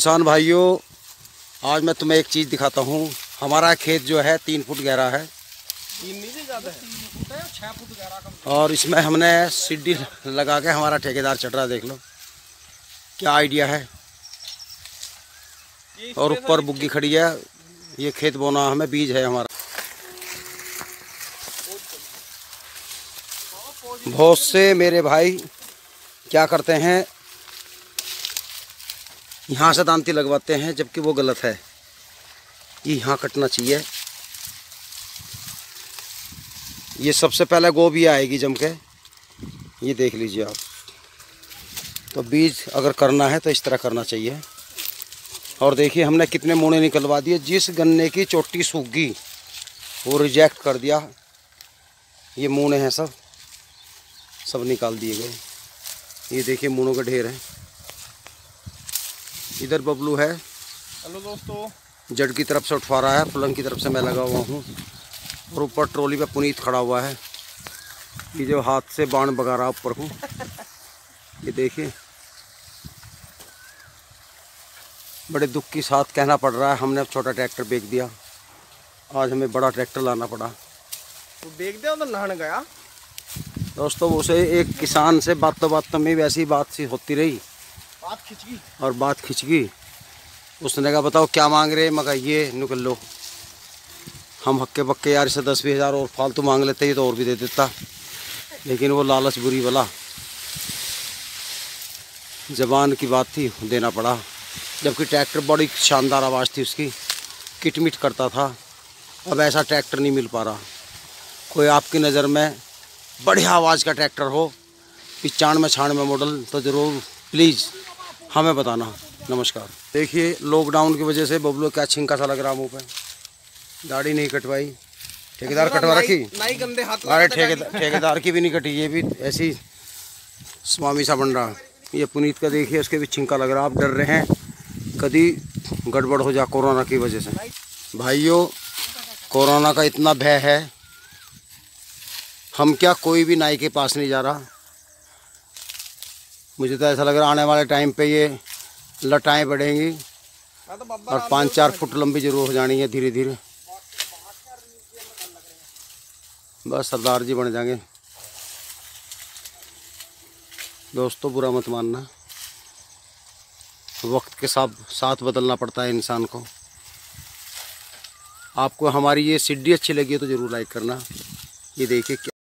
किसान भाइयों, आज मैं तुम्हें एक चीज़ दिखाता हूँ। हमारा खेत जो है 3 फुट गहरा है, 3 नहीं ज़्यादा है, 3 फुट है, 6 फुट गहरा कम। और इसमें हमने सीढ़ी लगा के हमारा ठेकेदार चढ़ रहा, देख लो क्या आइडिया है। और ऊपर बुग्गी खड़ी है, ये खेत बोना हमें बीज है हमारा। बहुत से मेरे भाई क्या करते हैं, यहाँ से दांती लगवाते हैं, जबकि वो गलत है। ये यहाँ कटना चाहिए। ये सबसे पहले गोभी आएगी जम के, ये देख लीजिए आप। तो बीज अगर करना है तो इस तरह करना चाहिए। और देखिए हमने कितने मूने निकलवा दिए। जिस गन्ने की चोटी सूख गई वो रिजेक्ट कर दिया। ये मूने हैं, सब निकाल दिए गए। ये देखिए मूनों का ढेर है। इधर बबलू है, हेलो दोस्तों, जड़ की तरफ से उठवा रहा है, पलंग की तरफ से मैं लगा हुआ हूँ। और ऊपर ट्रॉली पे पुनीत खड़ा हुआ है। ये जो हाथ से बाण बगा रहा ऊपर हूँ, ये देखिए। बड़े दुख के साथ कहना पड़ रहा है, हमने अब छोटा ट्रैक्टर बेच दिया। आज हमें बड़ा ट्रैक्टर लाना पड़ा। तो बेच दिया, उधर नहाने गया दोस्तों। उसे एक किसान से बातों में वैसी बात सी होती रही, बात खिंच गई और बात खिंच गई। उसने कहा बताओ क्या मांग रहे, मगर ये निकल लो। हम हक्के बक्के यार से 10-20 हज़ार और फालतू मांग लेते ही तो और भी दे देता, लेकिन वो लालच बुरी वाला, जबान की बात थी, देना पड़ा। जबकि ट्रैक्टर बड़ी शानदार आवाज़ थी उसकी, किटमिट करता था। अब ऐसा ट्रैक्टर नहीं मिल पा रहा। कोई आपकी नज़र में बढ़िया आवाज़ का ट्रैक्टर हो, 95-96 मॉडल, तो ज़रूर प्लीज़ हमें बताना। नमस्कार। देखिए लॉकडाउन की वजह से बबलू क्या छिंका सा लग रहा मुँह पे। दाढ़ी नहीं कटवाई, ठेकेदार कटवा रखी। नाई गंदे हाथ। अरे ठेकेदार की भी नहीं कटी, ये भी ऐसी स्वामी सा बन रहा। ये पुनीत का देखिए, उसके भी छिंका लग रहा। आप डर रहे हैं कभी गड़बड़ हो जा कोरोना की वजह से। भाइयों, कोरोना का इतना भय है, हम क्या कोई भी नाई के पास नहीं जा रहा। मुझे तो ऐसा लग रहा आने वाले टाइम पे ये लटाएं बढ़ेंगी और 5-4 फुट लंबी जरूर हो जानी है धीरे धीरे। बस सरदार जी बन जाएंगे। दोस्तों बुरा मत मानना, वक्त के साथ बदलना पड़ता है इंसान को। आपको हमारी ये सीढ़ी अच्छी लगी है तो ज़रूर लाइक करना। ये देखिए क्या